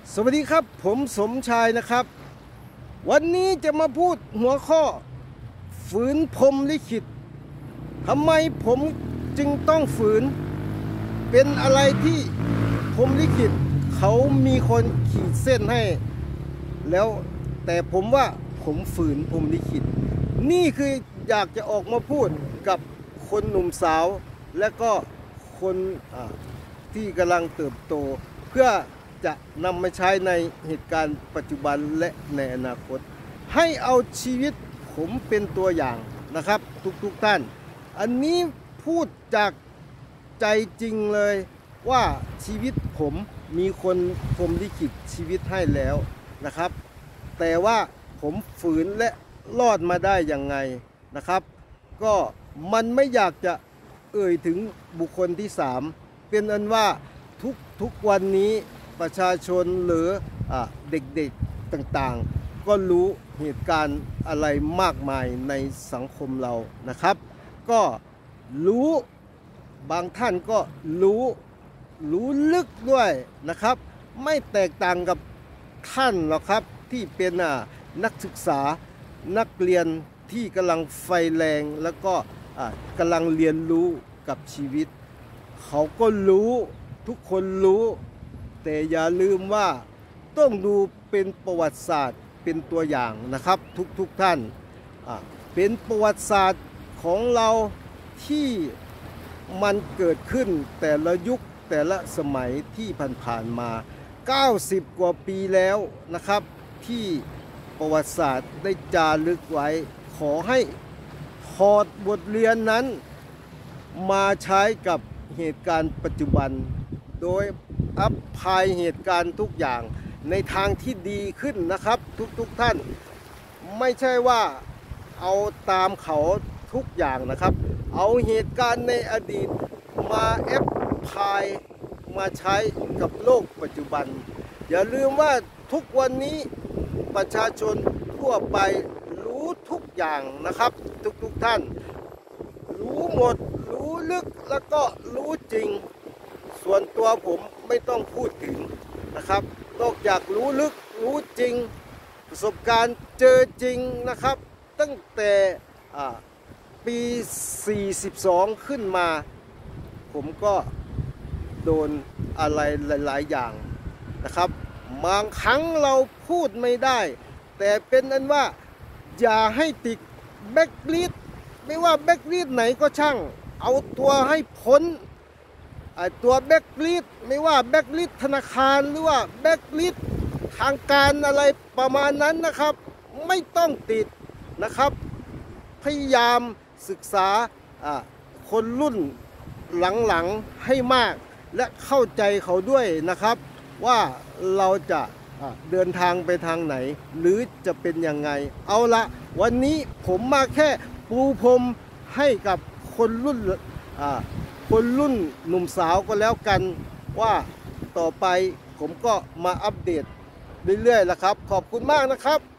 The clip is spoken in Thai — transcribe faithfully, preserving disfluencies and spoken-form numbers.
สวัสดีครับผมสมชายนะครับวันนี้จะมาพูดหัวข้อฝืนพรหมลิขิตทำไมผมจึงต้องฝืนเป็นอะไรที่พรหมลิขิตเขามีคนขีดเส้นให้แล้วแต่ผมว่าผมฝืนพรหมลิขิตนี่คืออยากจะออกมาพูดกับคนหนุ่มสาวและก็คนที่กำลังเติบโตเพื่อจะนำมาใช้ในเหตุการณ์ปัจจุบันและในอนาคตให้เอาชีวิตผมเป็นตัวอย่างนะครับทุกๆท่านอันนี้พูดจากใจจริงเลยว่าชีวิตผมมีคนพรหมลิขิตชีวิตให้แล้วนะครับแต่ว่าผมฝืนและรอดมาได้ยังไงนะครับก็มันไม่อยากจะเอ่ยถึงบุคคลที่สามเป็นอันว่าทุกทุกวันนี้ประชาชนหรือเด็กๆต่างๆก็รู้เหตุการณ์อะไรมากมายในสังคมเรานะครับก็รู้บางท่านก็รู้รู้ลึกด้วยนะครับไม่แตกต่างกับท่านหรอกครับที่เป็นนักศึกษานักเรียนที่กำลังไฟแรงแล้วก็กำลังเรียนรู้กับชีวิตเขาก็รู้ทุกคนรู้แต่อย่าลืมว่าต้องดูเป็นประวัติศาสตร์เป็นตัวอย่างนะครับทุกๆ ท่านเป็นประวัติศาสตร์ของเราที่มันเกิดขึ้นแต่ละยุคแต่ละสมัยที่ผ่านๆมาเก้าสิบกว่าปีแล้วนะครับที่ประวัติศาสตร์ได้จารึกไว้ขอให้ถอดบทเรียนนั้นมาใช้กับเหตุการณ์ปัจจุบันโดยอัพพายเหตุการณ์ทุกอย่างในทางที่ดีขึ้นนะครับทุกๆ ท่านไม่ใช่ว่าเอาตามเขาทุกอย่างนะครับเอาเหตุการณ์ในอดีตมาแอพพายมาใช้กับโลกปัจจุบันอย่าลืมว่าทุกวันนี้ประชาชนทั่วไปรู้ทุกอย่างนะครับทุกๆ ท่านรู้หมดรู้ลึกแล้วก็รู้จริงส่วนตัวผมไม่ต้องพูดถึงนะครับนอกจากรู้ลึกรู้จริงประสบการณ์เจอจริงนะครับตั้งแต่ปีสี่สิบสองขึ้นมาผมก็โดนอะไรหลายๆอย่างนะครับบางครั้งเราพูดไม่ได้แต่เป็นอันว่าอย่าให้ติดแบ็คลิสต์ไม่ว่าแบ็คลิสต์ไหนก็ช่างเอาตัวให้พ้นตัวแบ็คลิสต์ไม่ว่าแบ็คลิสต์ธนาคารหรือว่าแบ็คลิสต์ทางการอะไรประมาณนั้นนะครับไม่ต้องติดนะครับพยายามศึกษาคนรุ่นหลังๆให้มากและเข้าใจเขาด้วยนะครับว่าเราจะเดินทางไปทางไหนหรือจะเป็นยังไงเอาละวันนี้ผมมาแค่ปูพรมให้กับคนรุ่นคนรุ่นหนุ่มสาวก็แล้วกันว่าต่อไปผมก็มาอัปเดตเรื่อยๆแล้วครับขอบคุณมากนะครับ